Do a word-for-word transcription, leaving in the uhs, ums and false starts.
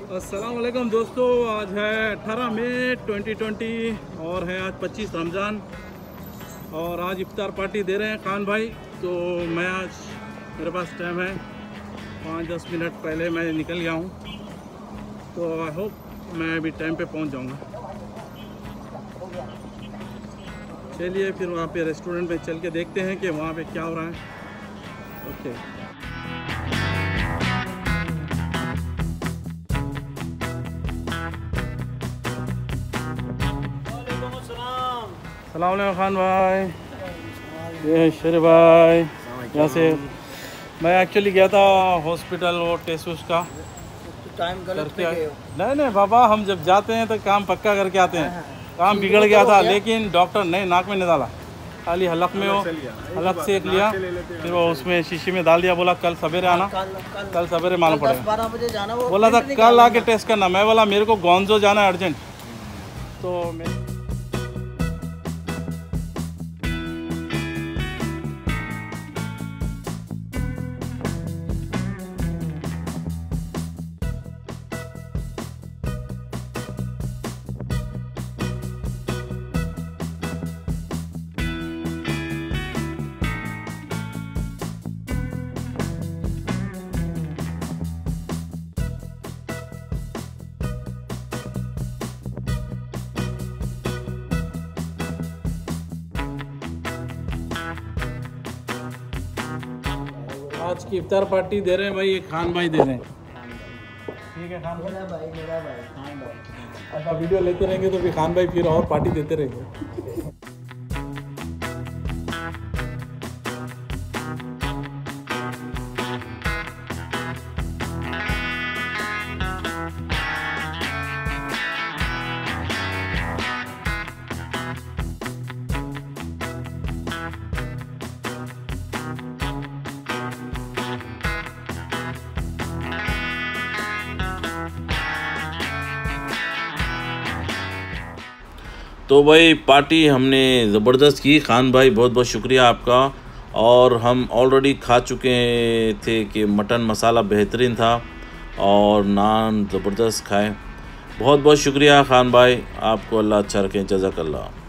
अस्सलाम वालेकुम दोस्तों, आज है अठारह मई दो हज़ार बीस और है आज पच्चीस रमज़ान और आज इफ्तार पार्टी दे रहे हैं खान भाई। तो मैं आज मेरे पास टाइम है, पाँच दस मिनट पहले मैं निकल गया हूँ, तो आई होप मैं अभी टाइम पे पहुँच जाऊँगा। चलिए फिर वहाँ पे रेस्टोरेंट में चल के देखते हैं कि वहाँ पे क्या हो रहा है। ओके, सलाम अलैकुम खान भाई, ये शेर भाई। यहाँ से मैं एक्चुअली गया था हॉस्पिटल, वो टेस्ट उसका का टाइम गलत करके आए। नहीं नहीं बाबा, हम जब जाते हैं तो काम पक्का करके आते हैं। काम बिगड़ गया था लेकिन डॉक्टर ने नाक में नहीं डाला, खाली हलक में वो हलक से एक लिया, फिर वो उसमें शीशी में डाल दिया। बोला कल सवेरे आना, कल सवेरे मालूम पड़ेगा। बारह बजे जाना, वो बोला था कल आके टेस्ट करना। मैं बोला मेरे को गोंजो जाना है अर्जेंट। तो मैं आज की इफ्तार पार्टी दे रहे हैं भाई, ये खान भाई दे रहे हैं। ठीक है खान भाई, मेरा भाई मेरा भाई खान भाई। अच्छा वीडियो लेते रहेंगे तो फिर खान भाई फिर और पार्टी देते रहेंगे। तो भाई पार्टी हमने ज़बरदस्त की। खान भाई बहुत बहुत शुक्रिया आपका। और हम ऑलरेडी खा चुके थे कि मटन मसाला बेहतरीन था और नान ज़बरदस्त खाए। बहुत बहुत शुक्रिया खान भाई, आपको अल्लाह अच्छा रखें। जज़ाकल्लाह।